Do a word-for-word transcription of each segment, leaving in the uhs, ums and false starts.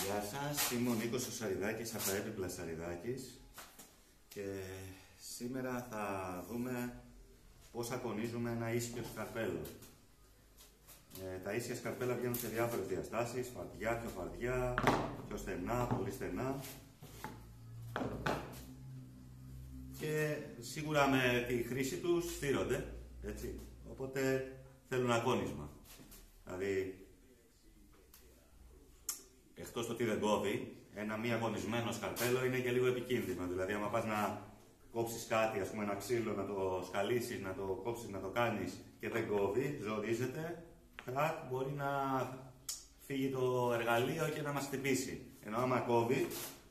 Γεια σας, είμαι ο Νίκος ο Σαριδάκης από τα Έπιπλα Σαριδάκης και σήμερα θα δούμε πώς ακονίζουμε ένα ίσιο σκαρπέλο. Ε, τα ίσια σκαρπέλα βγαίνουν σε διάφορες διαστάσεις, φαρδιά, πιο φαρδιά, πιο στενά, πολύ στενά. Και σίγουρα με τη χρήση τους στήρονται, έτσι, οπότε θέλουν ακόνισμα. Δηλαδή, εκτός το ότι δεν κόβει, ένα μη αγωνισμένο σκαρπέλο είναι και λίγο επικίνδυνο. Δηλαδή, άμα πας να κόψεις κάτι, ας πούμε ένα ξύλο, να το σκαλίσεις, να το κόψεις, να το κάνεις και δεν κόβει, ζορίζεται, κρακ, μπορεί να φύγει το εργαλείο και να μας χτυπήσει. Ενώ άμα κόβει,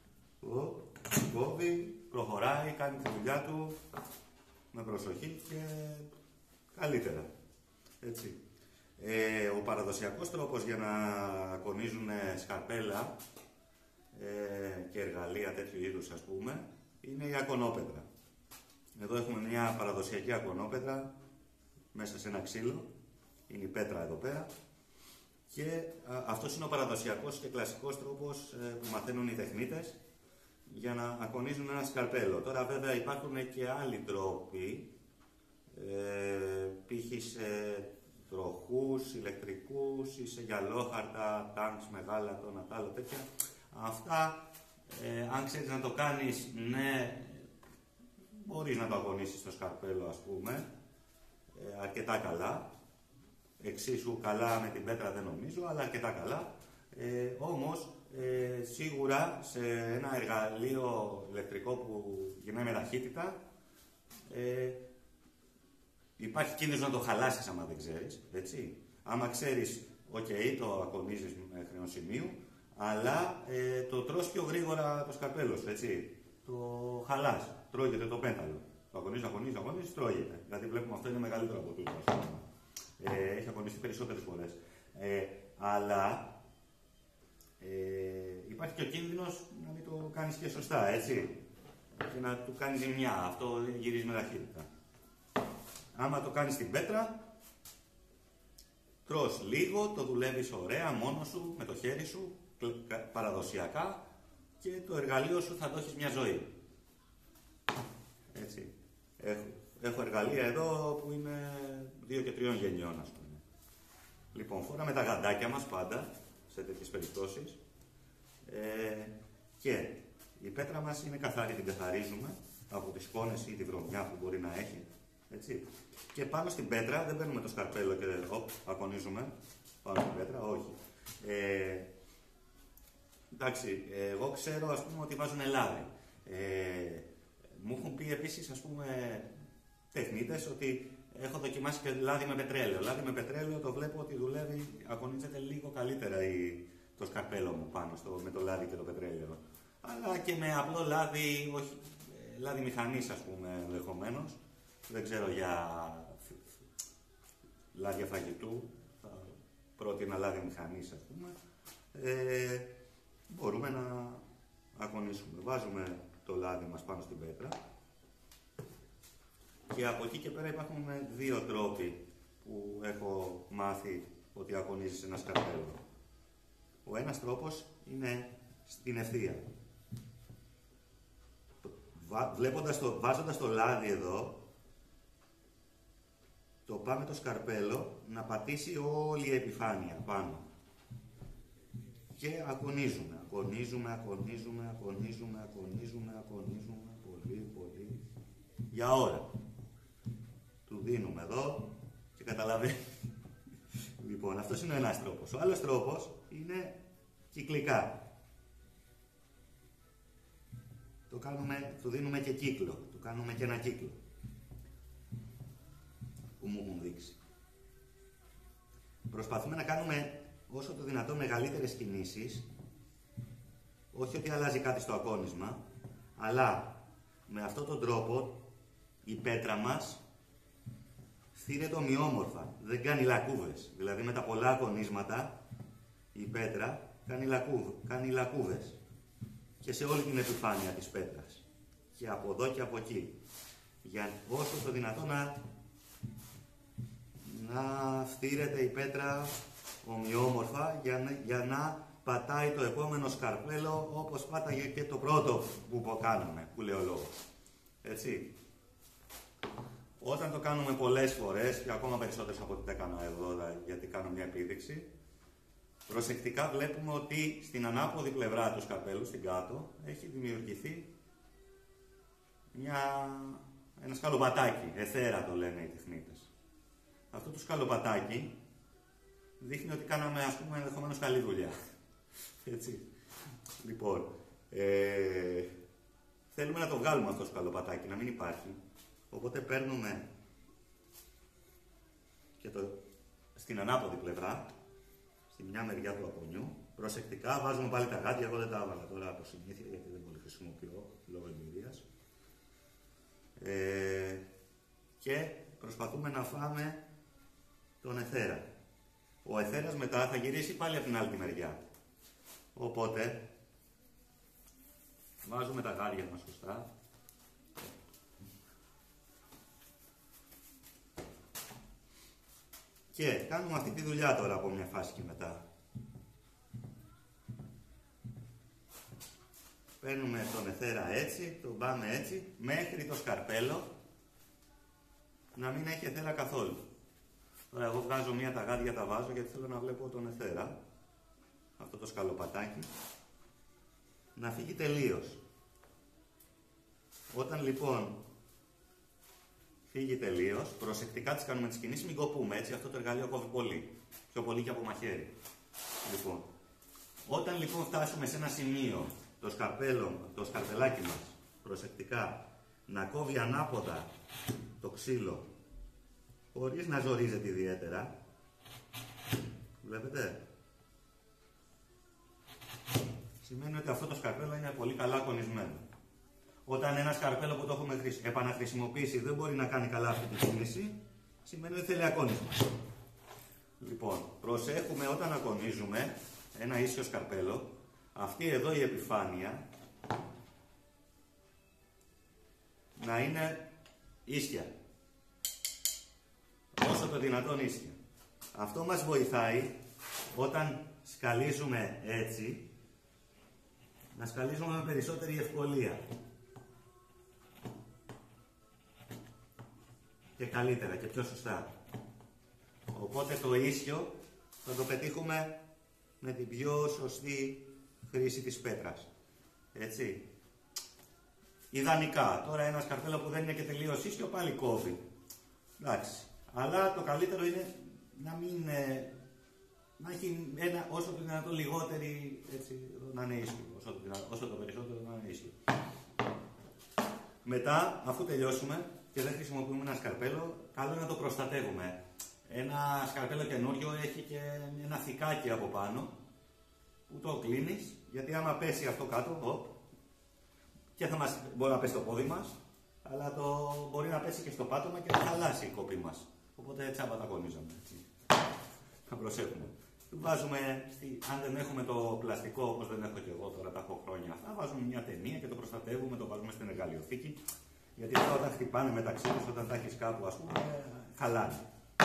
κόβει, προχωράει, κάνει τη δουλειά του με προσοχή και καλύτερα. Έτσι. Ε, ο παραδοσιακός τρόπος για να ακονίζουν σκαρπέλα ε, και εργαλεία τέτοιου είδους, ας πούμε, είναι η ακονόπετρα. Εδώ έχουμε μια παραδοσιακή ακονόπετρα μέσα σε ένα ξύλο, είναι η πέτρα εδώ πέρα, και α, αυτός είναι ο παραδοσιακός και κλασικός τρόπος ε, που μαθαίνουν οι τεχνίτες για να ακονίζουν ένα σκαρπέλο. Τώρα βέβαια υπάρχουν και άλλοι τρόποι, ε, π.χ. σε τροχούς, ηλεκτρικούς ή σε γυαλόχαρτα, τάγκς μεγάλα, το ένα τ' άλλο τέτοια. Αυτά, ε, αν ξέρεις να το κάνεις, ναι, μπορείς να το αγωνίσεις το σκαρπέλο, ας πούμε, ε, αρκετά καλά. Εξίσου καλά με την πέτρα δεν νομίζω, αλλά αρκετά καλά. Ε, όμως, ε, σίγουρα σε ένα εργαλείο ηλεκτρικό που γυρνάει με ταχύτητα, ε, υπάρχει κίνδυνος να το χαλάσεις άμα δεν ξέρεις, έτσι. Άμα ξέρεις, οκ, okay, το ακονίζεις μέχρι ενός σημείου, αλλά ε, το τρως πιο γρήγορα το σκαρπέλο σου, έτσι. Το χαλάς, τρώγεται το πέταλο. Το ακονίζεις, ακονίζεις, ακονίζεις, τρώγεται. Δηλαδή βλέπουμε αυτό είναι μεγαλύτερο από τούτο, ας πούμε. Ε, έχει ακονιστεί περισσότερες φορές. Ε, αλλά ε, υπάρχει και ο κίνδυνος να μην το κάνεις και σωστά, έτσι. Και να του κάνεις ζημιά. Αυτό γυρίζει με ταχύτητα. Άμα το κάνεις στην πέτρα, τρως λίγο, το δουλεύεις ωραία μόνος σου, με το χέρι σου, παραδοσιακά, και το εργαλείο σου θα το έχεις μια ζωή. Έτσι. Έχω, έχω εργαλεία εδώ που είναι δύο και τριών γενιών, ας πούμε. Λοιπόν, φοράμε τα γαντάκια μας πάντα, σε τέτοιες περιπτώσεις. Ε, και η πέτρα μας είναι καθαρή, την καθαρίζουμε από τις σκόνες ή τη βρωμιά που μπορεί να έχει. Έτσι. Και πάνω στην πέτρα δεν παίρνουμε το σκαρπέλο και οπ, ακονίζουμε πάνω στην πέτρα, όχι. Ε, εντάξει, εγώ ξέρω, ας πούμε, ότι βάζουν λάδι. Ε, μου έχουν πει επίσης, ας πούμε, τεχνίτες ότι έχω δοκιμάσει και λάδι με πετρέλαιο. Λάδι με πετρέλαιο το βλέπω ότι δουλεύει, ακονίζεται λίγο καλύτερα η, το σκαρπέλο μου πάνω στο, με το λάδι και το πετρέλαιο. Αλλά και με απλό λάδι, όχι, λάδι μηχανής, ας πούμε, ενδεχομένως. Δεν ξέρω για λάδια φαγητού, θα πρότεινα λάδι μηχανής, ας πούμε. Ε, μπορούμε να ακονίσουμε. Βάζουμε το λάδι μας πάνω στην πέτρα και από εκεί και πέρα υπάρχουν δύο τρόποι που έχω μάθει ότι ακονίζεις ένα σκαρπέλο. Ο ένας τρόπος είναι στην ευθεία. Βλέποντας το, βάζοντας το λάδι εδώ, το πάμε το σκαρπέλο να πατήσει όλη η επιφάνεια πάνω. Και ακονίζουμε, ακονίζουμε, ακονίζουμε, ακονίζουμε, ακονίζουμε, ακονίζουμε, πολύ, πολύ, για ώρα. Του δίνουμε εδώ και καταλαβαίνει. Λοιπόν, αυτός είναι ο ένας τρόπος. Ο άλλος τρόπος είναι κυκλικά. Το κάνουμε, του δίνουμε και κύκλο, του κάνουμε και ένα κύκλο που μου έχουν δείξει. Προσπαθούμε να κάνουμε όσο το δυνατόν μεγαλύτερες κινήσεις, όχι ότι αλλάζει κάτι στο ακόνισμα, αλλά με αυτόν τον τρόπο η πέτρα μας στείνεται ομοιόμορφα, δεν κάνει λακκούβες. Δηλαδή με τα πολλά ακονίσματα η πέτρα κάνει, λακκούβ, κάνει λακκούβες και σε όλη την επιφάνεια της πέτρας. Και από εδώ και από εκεί. Για όσο το δυνατόν να να στήρεται η πέτρα ομοιόμορφα για να, για να πατάει το επόμενο σκαρπέλο όπως πάταγε και το πρώτο που κάνουμε, που λέει ο λόγος. Έτσι. Όταν το κάνουμε πολλές φορές, και ακόμα περισσότερες από ό,τι τα έκανα εδώ, γιατί κάνω μια επίδειξη, προσεκτικά βλέπουμε ότι στην ανάποδη πλευρά του σκαρπέλου, στην κάτω, έχει δημιουργηθεί μια, ένα σκαλοπατάκι, εθέρα το λένε οι τεχνίτες. Αυτό το σκαλοπατάκι δείχνει ότι κάναμε, ας πούμε, ενδεχομένως καλή δουλειά. Έτσι. Λοιπόν, ε, θέλουμε να το βγάλουμε αυτό το σκαλοπατάκι, να μην υπάρχει. Οπότε παίρνουμε και το, στην ανάποδη πλευρά, στη μια μεριά του απονιού, προσεκτικά βάζουμε πάλι τα γάντια. Εγώ δεν τα έβαλα τώρα από συνήθεια γιατί δεν πολύ χρησιμοποιώ λόγω εμπειρίας. Ε, και προσπαθούμε να φάμε τον εθέρα. Ο εθέρας μετά θα γυρίσει πάλι από την άλλη μεριά. Οπότε βάζουμε τα γάρια μας σωστά. Και κάνουμε αυτή τη δουλειά τώρα από μια φάση και μετά. Παίρνουμε τον εθέρα έτσι, τον πάμε έτσι, μέχρι το σκαρπέλο να μην έχει εθέρα καθόλου. Τώρα εγώ βγάζω μία τα γάντια, τα βάζω γιατί θέλω να βλέπω τον εθέρα, αυτό το σκαλοπατάκι, να φύγει τελείως. Όταν λοιπόν φύγει τελείως, προσεκτικά τις κάνουμε τις κινήσεις, μην κοπούμε έτσι, αυτό το εργαλείο κόβει πολύ, πιο πολύ και από μαχαίρι. Λοιπόν, όταν λοιπόν φτάσουμε σε ένα σημείο, το σκαρπέλο, το σκαρπελάκι μας, προσεκτικά, να κόβει ανάποδα το ξύλο, χωρίς να ζορίζεται ιδιαίτερα, βλέπετε, σημαίνει ότι αυτό το σκαρπέλο είναι πολύ καλά κονισμένο. Όταν ένα σκαρπέλο που το έχουμε επαναχρησιμοποιήσει δεν μπορεί να κάνει καλά αυτή τη κίνηση, σημαίνει ότι θέλει ακόνισμα. Λοιπόν, προσέχουμε όταν ακονίζουμε ένα ίσιο σκαρπέλο, αυτή εδώ η επιφάνεια να είναι ίσια. Όσο το δυνατόν ίσια. Αυτό μας βοηθάει όταν σκαλίζουμε έτσι, να σκαλίζουμε με περισσότερη ευκολία. Και καλύτερα και πιο σωστά. Οπότε το ίσιο θα το πετύχουμε με την πιο σωστή χρήση της πέτρας. Έτσι. Ιδανικά. Τώρα ένα σκαρπέλο που δεν είναι και τελείως ίσιο πάλι κόβει. Εντάξει. Αλλά το καλύτερο είναι να μην... Ε, να έχει ένα, όσο το δυνατό λιγότερη, έτσι, να είναι ίσιο. Όσο το, δυνατό, όσο το περισσότερο να είναι ίσιο. Μετά, αφού τελειώσουμε και δεν χρησιμοποιούμε ένα σκαρπέλο, καλό είναι να το προστατεύουμε. Ένα σκαρπέλο καινούριο έχει και ένα θικάκι από πάνω που το κλείνεις, γιατί άμα πέσει αυτό κάτω, οπ, και θα μας, μπορεί να πέσει το πόδι μας, αλλά το μπορεί να πέσει και στο πάτωμα και να χαλάσει η κοπή μας. Οπότε τσάμπα τα κονίζαμε. Θα προσέχουμε. Βάζουμε, στη, αν δεν έχουμε το πλαστικό, όπως δεν έχω και εγώ τώρα, τα έχω χρόνια αυτά, βάζουμε μια ταινία και το προστατεύουμε, το βάζουμε στην εργαλειοθήκη. Γιατί τώρα όταν χτυπάνε μεταξύ τους, όταν τα έχεις κάπου, ας πούμε, χαλάνε.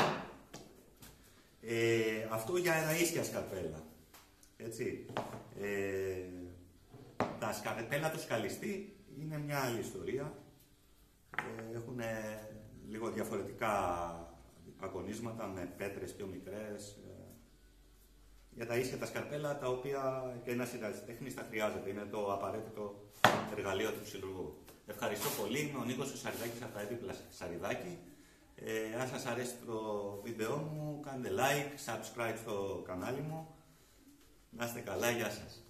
Ε, αυτό για ένα ίσια σκαρπέλα. Έτσι. Ε, τα σκαρπέλα του σκαλιστή είναι μια άλλη ιστορία. Ε, έχουν λίγο διαφορετικά ακονίσματα με πέτρες πιο μικρές. Για τα ίσια τα σκαρπέλα, τα οποία και ένας ερασιτέχνης τα χρειάζεται. Είναι το απαραίτητο εργαλείο του ξυλουργού. Ευχαριστώ πολύ. Είμαι ο Νίκος ο Σαριδάκης από τα Έπιπλα Σαριδάκη. Ε, αν σας αρέσει το βίντεό μου, κάντε like, subscribe στο κανάλι μου. Να είστε καλά, γεια σας.